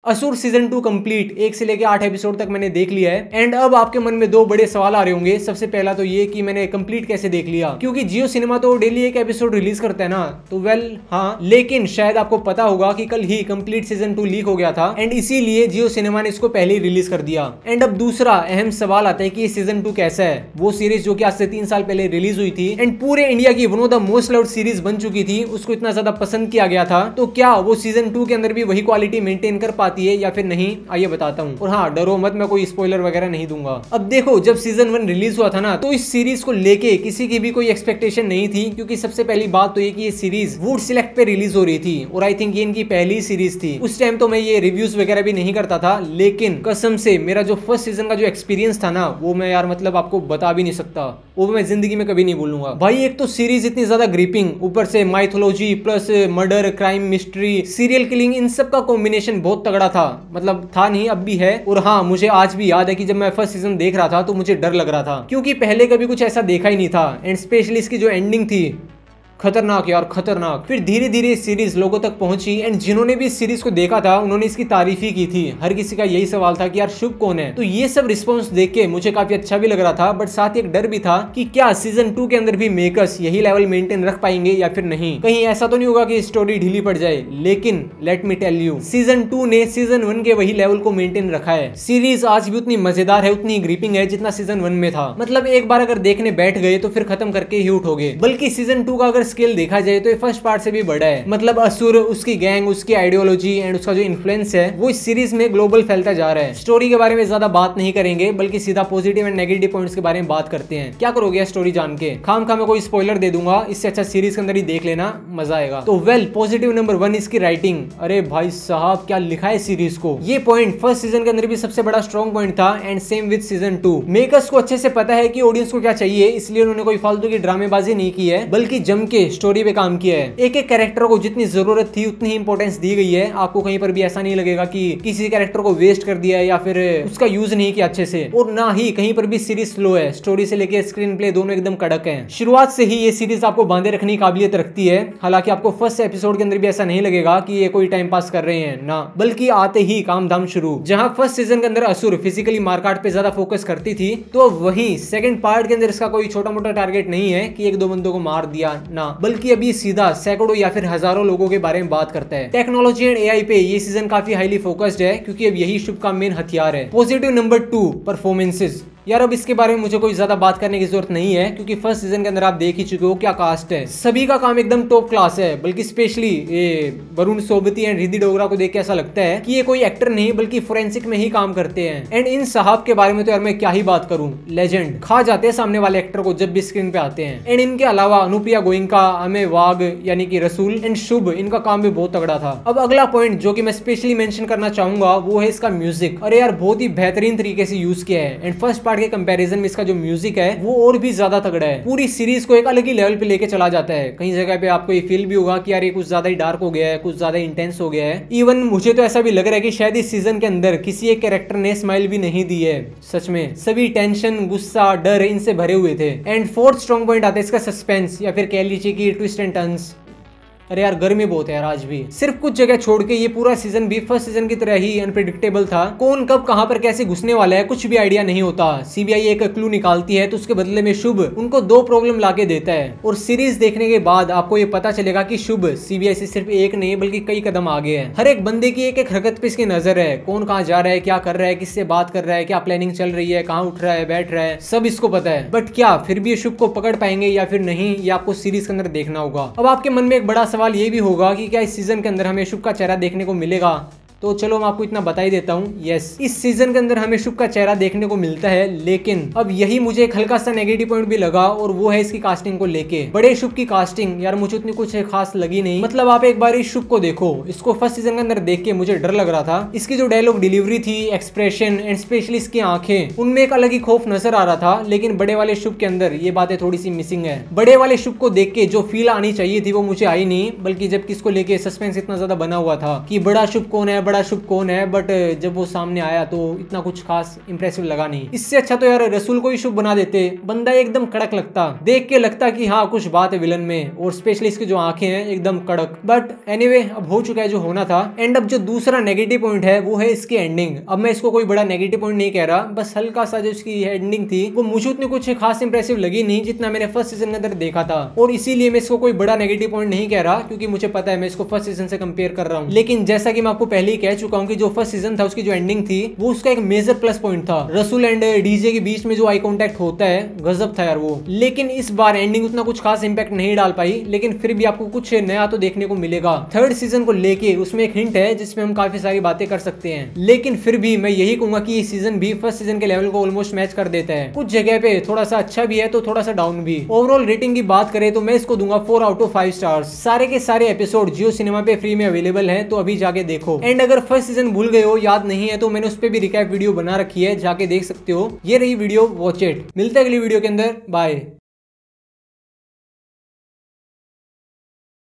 असुर season 2 complete 1 से लेके 8 एपिसोड तक मैंने देख लिया है। एंड अब आपके मन में दो बड़े सवाल आ रहे होंगे। सबसे पहला तो ये कि मैंने कंप्लीट कैसे देख लिया, क्योंकि जियो सिनेमा तो डेली एक एपिसोड रिलीज करता है ना। तो वेल हाँ, लेकिन शायद आपको पता होगा कि कल ही कंप्लीट सीजन 2 लीक हो गया था एंड इसीलिए जियो सिनेमा ने इसको पहले ही रिलीज कर दिया। एंड अब दूसरा अहम सवाल आता है कि ये सीजन 2 कैसा है। वो सीरीज जो कि आज से 3 साल पहले रिलीज हुई थी एंड पूरे इंडिया की one of the most loved series बन चुकी थी, उसको इतना ज्यादा पसंद किया गया था, तो क्या वो सीजन 2 के अंदर भी वही क्वालिटी मेंटेन कर पाती है या फिर नहीं, आइए बताता हूँ। और हाँ, डरो मत, मैं कोई स्पॉइलर वगैरह नहीं दूंगा। अब देखो, जब सीजन 1 रिलीज हुआ था ना, तो इस सीरीज को लेके किसी की भी कोई एक्सपेक्टेशन नहीं थी, क्योंकि सबसे पहली बात तो ये कि ये सीरीज वुड सिलेक्ट पे रिलीज हो रही थी और आई थिंक ये इनकी पहली सीरीज थी। उस टाइम तो मैं ये रिव्यूज वगैरह भी नहीं करता था, लेकिन कसम से मेरा जो फर्स्ट सीजन का जो एक्सपीरियंस था ना, वो मैं यार मतलब आपको बता भी नहीं सकता, वो मैं जिंदगी में कभी नहीं भूलूंगा भाई। एक तो सीरीज इतनी ज्यादा ग्रिपिंग, ऊपर से mythology plus murder, crime, mystery, serial killing, इन सब का कॉम्बिनेशन बहुत तगड़ा था। मतलब था नहीं, अब भी है। और हाँ, मुझे आज भी याद है कि जब मैं फर्स्ट सीजन देख रहा था तो मुझे डर लग रहा था, क्योंकि पहले कभी कुछ ऐसा देखा ही नहीं था। एंड स्पेशली इसकी जो एंडिंग थी, खतरनाक यार, खतरनाक। फिर धीरे धीरे सीरीज लोगों तक पहुंची एंड जिन्होंने भी इस सीरीज को देखा था उन्होंने इसकी तारीफ ही की थी। हर किसी का यही सवाल था कि यार शुभ कौन है। तो ये सब रिस्पॉन्स देख के मुझे काफी अच्छा भी लग रहा था, बट साथ ही एक डर भी था कि क्या सीजन 2 के अंदर भी मेकर्स यही लेवल मेंटेन रख पाएंगे या फिर नहीं। कहीं ऐसा तो नहीं होगा कि स्टोरी ढीली पड़ जाए। लेकिन let me tell you, season 2 ने सीजन 1 के वही लेवल को मेंटेन रखा है। सीरीज आज भी उतनी मजेदार है, उतनी ग्रिपिंग है जितना सीजन 1 में था। मतलब एक बार अगर देखने बैठ गए तो फिर खत्म करके ही उठोगे। बल्कि सीजन 2 का अगर स्केल देखा जाए तो फर्स्ट पार्ट से भी बड़ा है। मतलब असुर, उसकी गैंग, उसकी आइडियोलॉजी एंड उसका जो इन्फ्लुएंस है वो इस सीरीज में ग्लोबल फैलता जा रहा है। स्टोरी के बारे में ज्यादा बात नहीं करेंगे, बल्कि सीधा पॉजिटिव एंड नेगेटिव पॉइंट्स के बारे में बात करते हैं। क्या करोगे स्टोरी जान के? खाम खा मैं कोई स्पॉइलर दे दूंगा, इससे अच्छा सीरीज के अंदर ही देख लेना, मजा आएगा। तो वेल, पॉजिटिव नंबर 1 इसकी राइटिंग। अरे भाई साहब, क्या लिखा है सीरीज को। ये पॉइंट फर्स्ट सीजन के अंदर भी सबसे बड़ा स्ट्रॉन्ग पॉइंट था and same with season 2। Makers को अच्छे से पता है कि ऑडियंस को क्या चाहिए, इसलिए उन्होंने कोई फालतू की ड्रामेबाजी नहीं की है, बल्कि जम के स्टोरी पे काम किया है। एक एक कैरेक्टर को जितनी जरूरत थी उतनी ही इंपॉर्टेंस दी गई है। आपको कहीं पर भी ऐसा नहीं लगेगा कि किसी कैरेक्टर को वेस्ट कर दिया है या फिर उसका यूज नहीं किया अच्छे से। और ना ही कहीं पर भी सीरीज स्लो है। स्टोरी से लेकर स्क्रीन प्ले दोनों एकदम कड़क है। शुरुआत से ही ये सीरीज आपको बांधे रखने की काबिलियत रखती है। हालांकि आपको फर्स्ट एपिसोड के अंदर भी ऐसा नहीं लगेगा कि ये कोई टाइम पास कर रहे हैं ना, बल्कि आते ही काम धाम शुरू। जहां फर्स्ट सीजन के अंदर असुर फिजिकली मारकाट पे ज्यादा फोकस करती थी, तो वहीं सेकंड पार्ट के अंदर इसका कोई छोटा मोटा टारगेट नहीं है कि एक दो बंदों को मार दिया ना, बल्कि अभी सीधा सैकड़ों या फिर हजारों लोगों के बारे में बात करता है। टेक्नोलॉजी एंड एआई पे ये सीजन काफी हाईली फोकस्ड है, क्योंकि अब यही शुभ का मेन हथियार है। Positive number 2, performances. यार अब इसके बारे में मुझे कोई ज्यादा बात करने की जरूरत नहीं है, क्योंकि फर्स्ट सीजन के अंदर आप देख ही चुके हो क्या कास्ट है। सभी का काम एकदम टॉप क्लास है, बल्कि स्पेशली ये वरुण सोबती एंड रिद्धि डोगरा को देख के ऐसा लगता है कि ये कोई एक्टर नहीं बल्कि फोरेंसिक में ही काम करते हैं। एंड इन साहब के बारे में तो यार मैं क्या ही बात करूं, लेजेंड। खा जाते हैं सामने वाले एक्टर को जब भी स्क्रीन पे आते हैं। एंड इनके अलावा अनुप्रिया गोइंका, अमे वाघ यानी कि रसूल एंड शुभ, इनका काम भी बहुत तगड़ा था। अब अगला पॉइंट जो कि मैं स्पेशली मेंशन करना चाहूंगा वो है इसका म्यूजिक। अरे यार बहुत ही बेहतरीन तरीके से यूज किया है। एंड फर्स्ट पार्ट के कंपैरिजन में इसका जो म्यूजिक है वो और भी ज्यादा तगड़ा है। पूरी सीरीज को एक अलग ही लेवल पे लेके चला जाता है। कई जगह पे आपको ये फील भी होगा कि यार ये कुछ ज्यादा ही डार्क हो गया है, कुछ ज्यादा इंटेंस हो गया है। इवन मुझे तो ऐसा भी लग रहा है कि शायद इस सीजन के अंदर किसी एक कैरेक्टर ने स्माइल भी नहीं दी है। सच में सभी टेंशन, गुस्सा, डर इनसे भरे हुए थे। एंड फोर्थ स्ट्रॉन्ग पॉइंट आता है इसका सस्पेंस या फिर कह लीजिए कि ट्विस्ट एंड टर्न्स। अरे यार गर्मी बहुत है यार आज भी। सिर्फ कुछ जगह छोड़ के ये पूरा सीजन भी फर्स्ट सीजन की तरह ही अनप्रेडिक्टेबल था। कौन कब कहां पर कैसे घुसने वाला है कुछ भी आइडिया नहीं होता। सीबीआई एक क्लू निकालती है तो उसके बदले में शुभ उनको 2 प्रॉब्लम लाके देता है। और सीरीज देखने के बाद आपको ये पता चलेगा कि शुभ सीबीआई से सिर्फ एक नहीं बल्कि कई कदम आगे है। हर एक बंदे की एक एक हरकत पे इसकी नजर है। कौन कहाँ जा रहा है, क्या कर रहा है, किससे बात कर रहा है, क्या प्लानिंग चल रही है, कहाँ उठ रहा है, बैठ रहा है, सब इसको पता है। बट क्या फिर भी ये शुभ को पकड़ पाएंगे या फिर नहीं, ये आपको सीरीज के अंदर देखना होगा। अब आपके मन में एक बड़ा सवाल ये भी होगा कि क्या इस सीजन के अंदर हमें शुभ का चेहरा देखने को मिलेगा। तो चलो मैं आपको इतना बता ही देता हूँ, यस इस सीजन के अंदर हमें शुभ का चेहरा देखने को मिलता है। लेकिन अब यही मुझे एक हल्का सा नेगेटिव पॉइंट भी लगा और वो है इसकी कास्टिंग को लेके। बड़े शुभ की कास्टिंग यार मुझे उतनी कुछ खास लगी नहीं। मतलब आप एक बार इस शुभ को देखो, इसको फर्स्ट सीजन के अंदर देख के मुझे डर लग रहा था। इसकी जो डायलॉग डिलीवरी थी, एक्सप्रेशन एंड स्पेशली इसकी आंखें, उनमें एक अलग ही खौफ नजर आ रहा था। लेकिन बड़े वाले शुभ के अंदर ये बातें थोड़ी सी मिसिंग है। बड़े वाले शुभ को देख के जो फील आनी चाहिए थी वो मुझे आई नहीं, बल्कि जबकि इसको लेके सस्पेंस इतना ज्यादा बना हुआ था कि बड़ा शुभ कौन है, बड़ा शुभ कौन है, बट जब वो सामने आया तो इतना कुछ खास इंप्रेसिव लगा नहीं। इससे अच्छा तो यार रसूल को ही शुभ बना देते, बंदा एकदम कड़क लगता, देख के लगता कि हाँ कुछ बात है विलन में, और स्पेशली इसकी जो आंखें हैं एकदम कड़क। बट एनीवे अब हो चुका है जो होना था। एंड अब जो दूसरा नेगेटिव पॉइंट है वो है इसकी एंडिंग। अब मैं इसको कोई बड़ा नेगेटिव पॉइंट नहीं कह रहा, बस हल्का सा जो इसकी एंडिंग थी वो मुझे उतनी कुछ खास इंप्रेसिव लगी नहीं जितना मैंने फर्स्ट सीजन के अंदर देखा था, और इसीलिए मैं इसको कोई बड़ा नेगेटिव पॉइंट नहीं कह रहा, क्योंकि मुझे पता है मैं इसको फर्स्ट सीजन से कंपेयर कर रहा हूँ। लेकिन जैसा कि मैं आपको पहले ही कह चुका हूँ कि जो फर्स्ट सीजन था उसकी जो एंडिंग थी वो उसका एक मेजर प्लस पॉइंट था। रसूल एंड डीजे के बीच में जो आई कॉन्टेक्ट होता है गजब था यार वो। लेकिन इस बार एंडिंग उतना कुछ खास इंपैक्ट नहीं डाल पाई, लेकिन फिर भी आपको कुछ नया तो देखने को मिलेगा थर्ड सीजन को लेके। उसमें एक हिंट है जिसमें हम काफी सारी बातें कर सकते हैं, लेकिन फिर भी मैं यही कहूंगा कि ये सीजन भी फर्स्ट सीजन के लेवल को ऑलमोस्ट मैच कर देता है। कुछ जगह पे थोड़ा सा अच्छा भी है तो थोड़ा सा डाउन भी। ओवरऑल रेटिंग की बात करें तो मैं इसको दूंगा 4 आउट ऑफ 5 स्टार्स। सारे के सारे एपिसोड जियो सिनेमा पे फ्री में अवेलेबल है, तो अभी जाके देखो। एंड अगर फर्स्ट सीजन भूल गए हो, याद नहीं है, तो मैंने उस पर भी रिकैप वीडियो बना रखी है, जाके देख सकते हो। ये रही वीडियो, वॉच इट। मिलते हैं अगली वीडियो के अंदर, बाय।